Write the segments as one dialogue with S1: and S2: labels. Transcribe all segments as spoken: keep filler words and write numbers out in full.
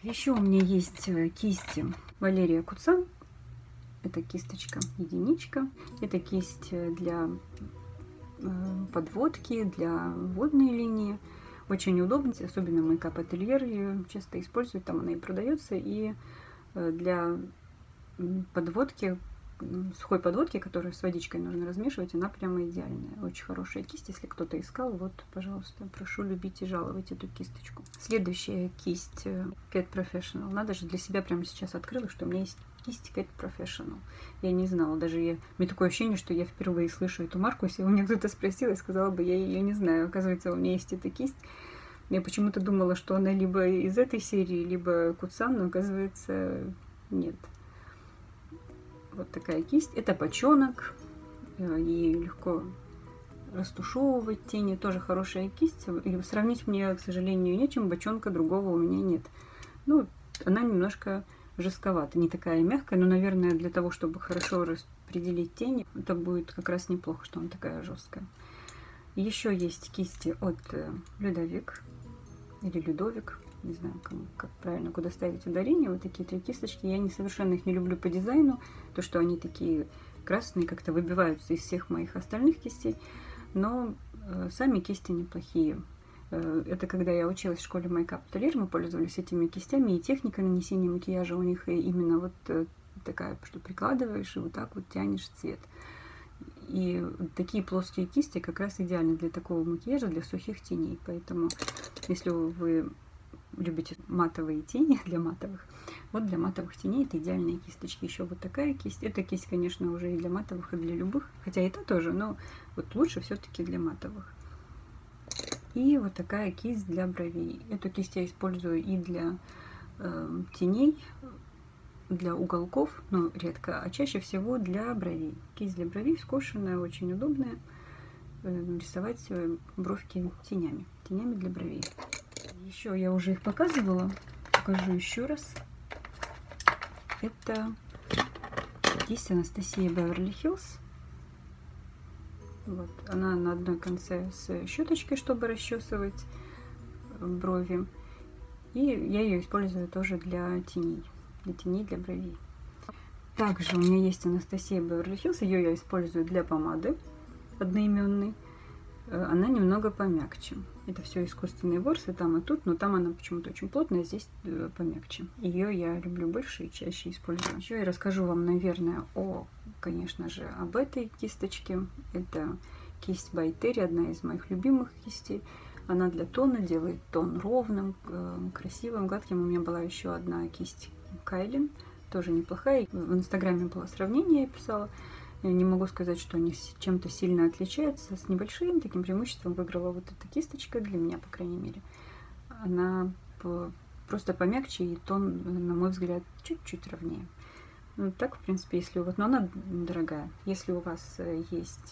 S1: Еще у меня есть кисти Валерия Куцан. Это кисточка единичка. Это кисть для подводки, для водной линии. Очень удобно, особенно мейкап-ательер ее часто используют, там она и продается. И для подводки, сухой подводки, которую с водичкой нужно размешивать, она прямо идеальная. Очень хорошая кисть. Если кто-то искал, вот, пожалуйста, прошу любить и жаловать эту кисточку. Следующая кисть Cat Professional. Она даже для себя прямо сейчас открыла, что у меня есть кисть Cat Professional. Я не знала, даже я... У меня такое ощущение, что я впервые слышу эту марку. Если у меня кто-то спросил, я сказала бы, я ее не знаю. Оказывается, у меня есть эта кисть. Я почему-то думала, что она либо из этой серии, либо Куцан, но оказывается, нет. Вот такая кисть. Это бочонок. И легко растушевывать тени. Тоже хорошая кисть. И сравнить мне, к сожалению, нечем. Бочонка другого у меня нет. Ну, она немножко жестковата. Не такая мягкая, но, наверное, для того, чтобы хорошо распределить тени, это будет как раз неплохо, что она такая жесткая. Еще есть кисти от Людовик. Или Людовик. Не знаю, как, как правильно, куда ставить ударение. Вот такие три кисточки. Я не совершенно их не люблю по дизайну. То, что они такие красные, как-то выбиваются из всех моих остальных кистей. Но э, сами кисти неплохие. Э, это когда я училась в школе Makeup Atelier, мы пользовались этими кистями. И техника нанесения макияжа у них именно вот э, такая, что прикладываешь и вот так вот тянешь цвет. И такие плоские кисти как раз идеальны для такого макияжа, для сухих теней. Поэтому, если вы любите матовые тени, для матовых, вот для матовых теней это идеальные кисточки. Еще вот такая кисть. Эта кисть, конечно, уже и для матовых, и для любых. Хотя и та тоже, но вот лучше все-таки для матовых. И вот такая кисть для бровей. Эту кисть я использую и для э, теней, для уголков, но редко, а чаще всего для бровей. Кисть для бровей скошенная, очень удобная. Э, рисовать бровки тенями, тенями для бровей. Еще я уже их показывала, покажу еще раз. Это кисть Анастасия Беверли Хиллз. Вот, она на одной конце с щеточкой, чтобы расчесывать брови. И я ее использую тоже для теней, для теней, для бровей. Также у меня есть Анастасия Беверли Хиллз, ее я использую для помады одноименной. Она немного помягче. Это все искусственные ворсы, там и тут, но там она почему-то очень плотная, здесь помягче. Ее я люблю больше и чаще использую. Еще я расскажу вам, наверное, о, конечно же, об этой кисточке. Это кисть by Terry, одна из моих любимых кистей. Она для тона делает тон ровным, красивым, гладким. У меня была еще одна кисть Кайлин, тоже неплохая. В инстаграме было сравнение, я писала. Я не могу сказать, что они чем-то сильно отличаются. С небольшим таким преимуществом выиграла вот эта кисточка, для меня, по крайней мере. Она просто помягче, и тон, на мой взгляд, чуть-чуть ровнее. Ну, так, в принципе, если у вас... Но она дорогая. Если у вас есть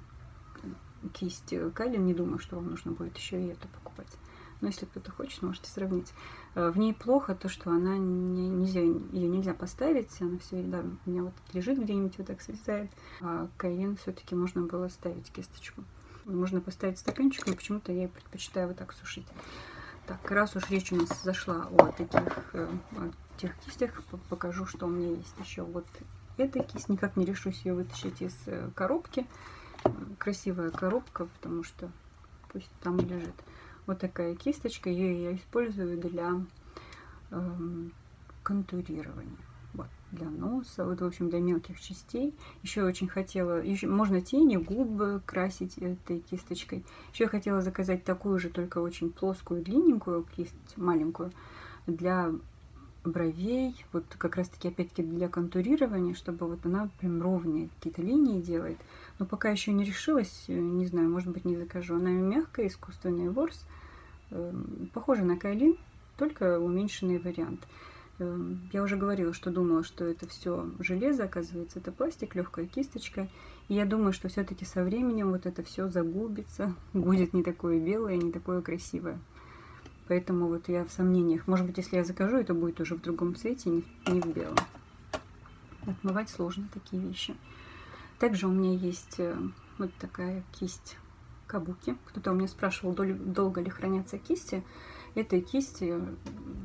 S1: кисть Кайлин, не думаю, что вам нужно будет еще и эту покупать. Но если кто-то хочет, можете сравнить. В ней плохо то, что она не, нельзя, ее нельзя поставить. Она все, да, у меня вот лежит где-нибудь, вот так свисает. А Кайлин все-таки можно было ставить кисточку. Можно поставить стаканчик, но почему-то я предпочитаю вот так сушить. Так, раз уж речь у нас зашла о таких о тех кистях, покажу, что у меня есть еще. Вот эта кисть, никак не решусь ее вытащить из коробки. Красивая коробка, потому что пусть там лежит. Вот такая кисточка, ее я использую для э, контурирования, вот, для носа, вот, в общем, для мелких частей. Еще очень хотела, еще можно тени, губы красить этой кисточкой. Еще я хотела заказать такую же, только очень плоскую, длинненькую кисть, маленькую, для бровей, вот как раз-таки опять-таки для контурирования, чтобы вот она прям ровные какие-то линии делает. Но пока еще не решилась, не знаю, может быть, не закажу. Она мягкая, искусственный ворс, похожа на Кайлин, только уменьшенный вариант. Я уже говорила, что думала, что это все железо, оказывается, это пластик, легкая кисточка. И я думаю, что все-таки со временем вот это все загубится, будет не такое белое, не такое красивое. Поэтому вот я в сомнениях. Может быть, если я закажу, это будет уже в другом цвете, не, не в белом. Отмывать сложно такие вещи. Также у меня есть вот такая кисть Кабуки. Кто-то у меня спрашивал, долго ли хранятся кисти. Этой кисти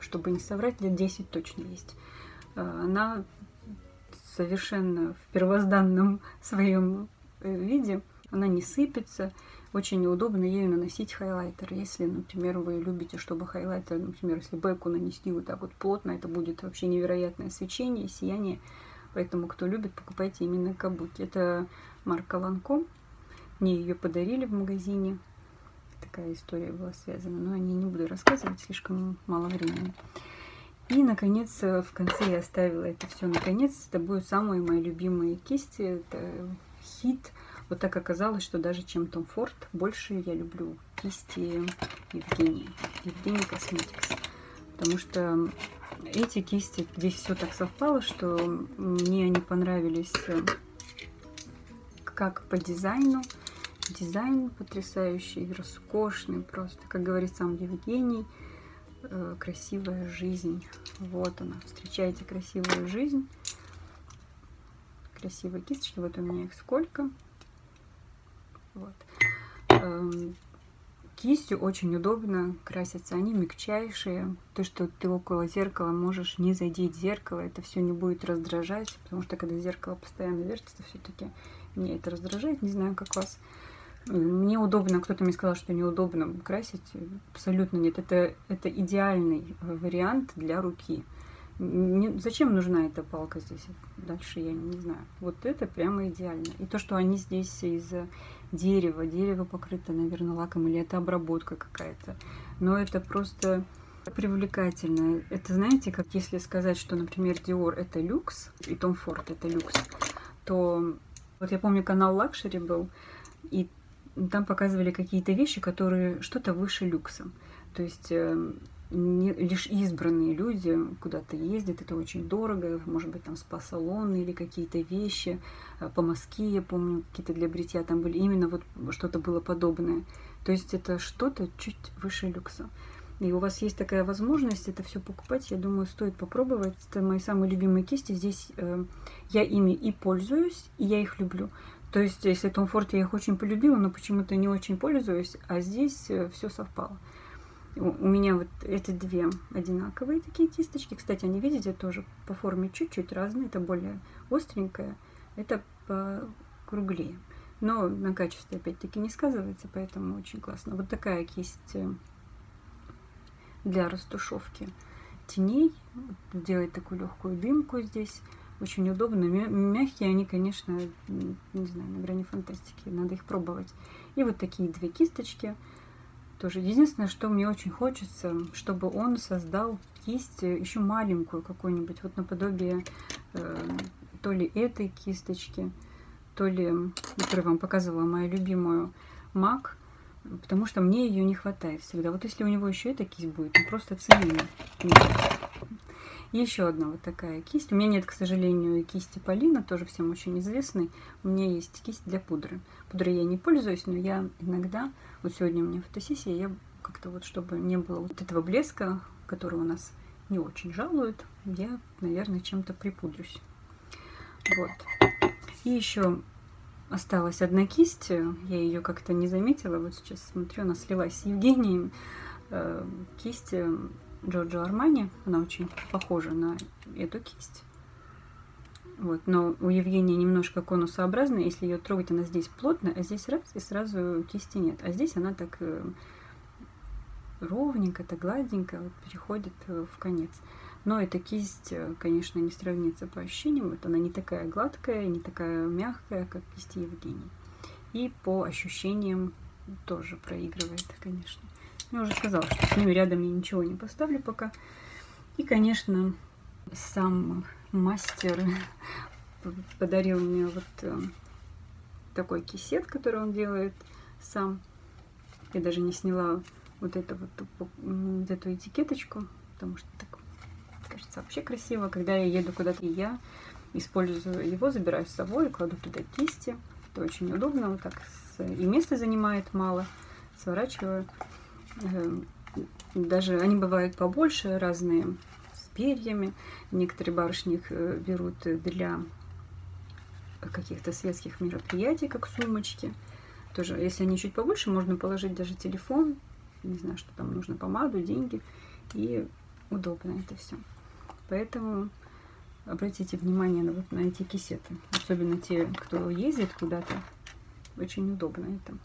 S1: чтобы не соврать, лет десять точно есть. Она совершенно в первозданном своем виде, она не сыпется, очень неудобно ею наносить хайлайтер. Если, например, вы любите, чтобы хайлайтер, например, если бэку нанести вот так вот плотно, это будет вообще невероятное свечение, сияние. Поэтому, кто любит, покупайте именно кабуки. Это марка Lancome. Мне ее подарили в магазине. Такая история была связана, но о ней не буду рассказывать, слишком мало времени. И, наконец, в конце я оставила это все. Наконец, это будут самые мои любимые кисти. Это хит. Вот так оказалось, что даже чем Tom Ford, больше я люблю кисти Евгении. Евгений Cosmetics. Потому что эти кисти, здесь все так совпало, что мне они понравились как по дизайну. Дизайн потрясающий, роскошный просто. Как говорит сам Евгений, красивая жизнь. Вот она. Встречайте красивую жизнь. Красивые кисточки. Вот у меня их сколько. Вот. Кистью очень удобно краситься. Они мягчайшие. То, что ты около зеркала можешь не задеть зеркало, это все не будет раздражать. Потому что когда зеркало постоянно вертится, все-таки мне это раздражает. Не знаю, как вас. Мне удобно. Кто-то мне сказал, что неудобно красить. Абсолютно нет. Это, это идеальный вариант для руки. Не, зачем нужна эта палка здесь? Дальше я не знаю. Вот это прямо идеально. И то, что они здесь из дерева. Дерево покрыто, наверное, лаком. Или это обработка какая-то. Но это просто привлекательно. Это, знаете, как если сказать, что, например, Dior это люкс, и Tom Ford это люкс, то вот я помню, канал Luxury был, и там показывали какие-то вещи, которые что-то выше люкса. То есть не, лишь избранные люди куда-то ездят, это очень дорого, может быть, там спа-салоны или какие-то вещи, помазки, я помню, какие-то для бритья там были, именно вот что-то было подобное. То есть это что-то чуть выше люкса. И у вас есть такая возможность это все покупать, я думаю, стоит попробовать. Это мои самые любимые кисти. Здесь э, я ими и пользуюсь, и я их люблю. То есть, если Tom Ford я их очень полюбила, но почему-то не очень пользуюсь, а здесь э, все совпало. У, у меня вот эти две одинаковые такие кисточки. Кстати, они, видите, тоже по форме чуть-чуть разные. Это более остренькая, это покруглее. Но на качестве, опять-таки, не сказывается, поэтому очень классно. Вот такая кисть для растушевки теней. Делает такую легкую дымку здесь. Очень удобно. Мягкие они, конечно, не знаю, на грани фантастики. Надо их пробовать. И вот такие две кисточки. Тоже единственное, что мне очень хочется, чтобы он создал кисть еще маленькую какую-нибудь. Вот наподобие э, то ли этой кисточки, то ли, которую вам показывала, мою любимую Мак. Потому что мне ее не хватает всегда. Вот если у него еще эта кисть будет, он просто ценный. И еще одна вот такая кисть. У меня нет, к сожалению, кисти Полина, тоже всем очень известной. У меня есть кисть для пудры. Пудрой я не пользуюсь, но я иногда, вот сегодня у меня фотосессия, я как-то вот, чтобы не было вот этого блеска, который у нас не очень жалует, я, наверное, чем-то припудрюсь. Вот. И еще осталась одна кисть, я ее как-то не заметила, вот сейчас смотрю, она слилась с Евгением. Э, кисть Джорджо Армани, она очень похожа на эту кисть. Вот, но у Евгении немножко конусообразная, если ее трогать, она здесь плотная, а здесь раз, и сразу кисти нет. А здесь она так э, ровненько, так гладенько вот, переходит э, в конец. Но эта кисть, конечно, не сравнится по ощущениям. Вот она не такая гладкая, не такая мягкая, как кисть Евгении. И по ощущениям тоже проигрывает, конечно. Я уже сказала, что с ними рядом я ничего не поставлю пока. И, конечно, сам мастер подарил мне вот э, такой кисет, который он делает сам. Я даже не сняла вот, это вот, вот эту этикеточку, потому что так кажется вообще красиво. Когда я еду куда-то, я использую его, забираю с собой, кладу туда кисти. Это очень удобно, вот так и место занимает мало. Сворачиваю. Даже они бывают побольше, разные с перьями. Некоторые барышни их берут для каких-то светских мероприятий, как сумочки. Тоже, если они чуть побольше, можно положить даже телефон, не знаю, что там нужно, помаду, деньги. И удобно это все. Поэтому обратите внимание на, вот, на эти кисеты. Особенно те, кто ездит куда-то. Очень удобно это.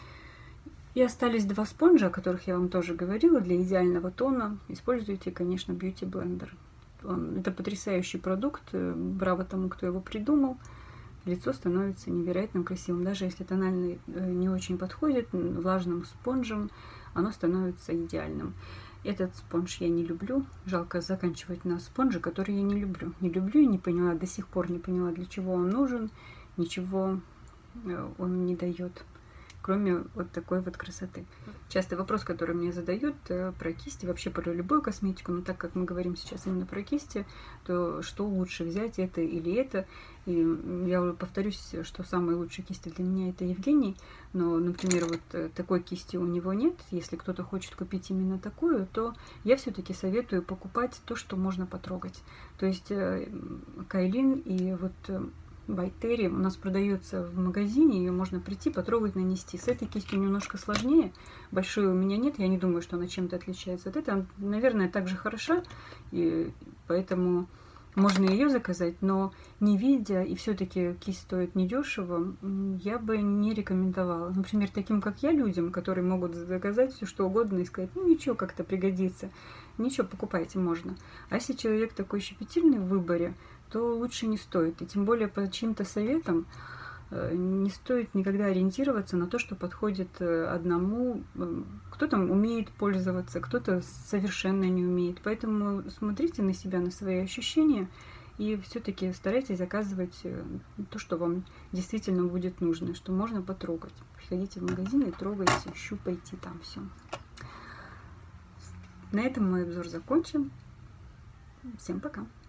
S1: И остались два спонжа, о которых я вам тоже говорила. Для идеального тона используйте, конечно, Beauty Blender. Он, это потрясающий продукт. Браво тому, кто его придумал. Лицо становится невероятно красивым. Даже если тональный не очень подходит, влажным спонжем оно становится идеальным. Этот спонж я не люблю. Жалко заканчивать на спонже, который я не люблю. Не люблю и не поняла, до сих пор не поняла, для чего он нужен. Ничего он не дает, кроме вот такой вот красоты. Частый вопрос, который мне задают про кисти, вообще про любую косметику, но так как мы говорим сейчас именно про кисти, то что лучше взять, это или это? И я уже повторюсь, что самые лучшие кисти для меня это Евгений, но, например, вот такой кисти у него нет. Если кто-то хочет купить именно такую, то я все-таки советую покупать то, что можно потрогать. То есть Кайлин и вот By Terry у нас продается в магазине, ее можно прийти, потрогать, нанести. С этой кистью немножко сложнее, большой у меня нет, я не думаю, что она чем-то отличается от этой. Она, наверное, также хороша, и поэтому можно ее заказать, но не видя, и все-таки кисть стоит недешево, я бы не рекомендовала. Например, таким, как я, людям, которые могут заказать все что угодно и сказать, ну ничего, как-то пригодится. Ничего, покупайте, можно. А если человек такой щепетильный в выборе, то лучше не стоит. И тем более по чьим-то советам не стоит никогда ориентироваться на то, что подходит одному. Кто-то умеет пользоваться, кто-то совершенно не умеет. Поэтому смотрите на себя, на свои ощущения и все-таки старайтесь заказывать то, что вам действительно будет нужно, что можно потрогать. Приходите в магазин и трогайте, щупайте там все. На этом мой обзор закончен. Всем пока!